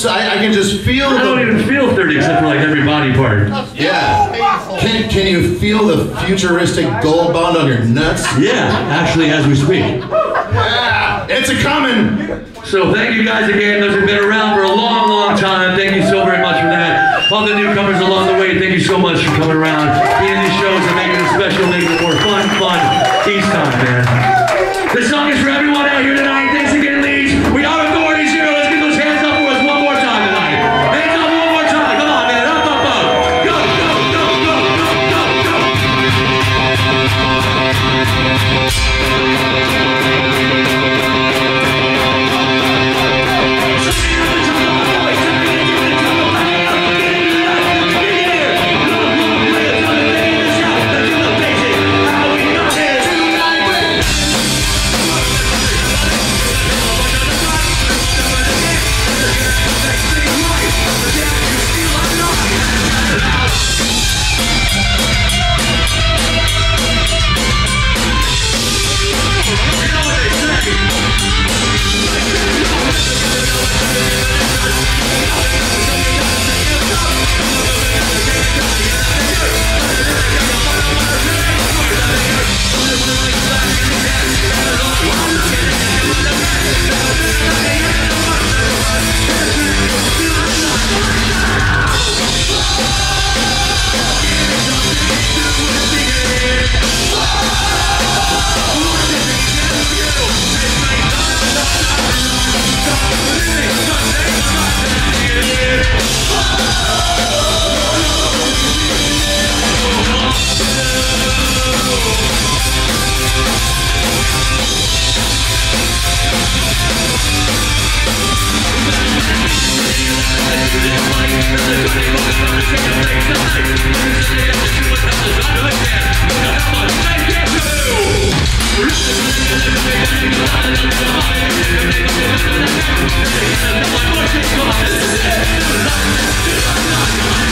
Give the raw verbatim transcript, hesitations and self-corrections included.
I, I can just feel. I don't the, even feel thirty except for like every body part. Yeah. Can Can you feel the futuristic gold bond on your nuts? Yeah, actually, as we speak. Yeah, it's a coming. So thank you guys again. Those who've been around for a long, long time. Thank you so very much for that. All the newcomers along the way, thank you so much for coming around, being in these shows and making it special, making it more fun, fun each time, man. This song is for everyone out here tonight. Thanks again, Leeds. We are Authorities here. Let's get those hands up for us one more time tonight. Hands up one more time. Come on, man. Up, up, up. Go, go, go, go, go, go, go. Come on.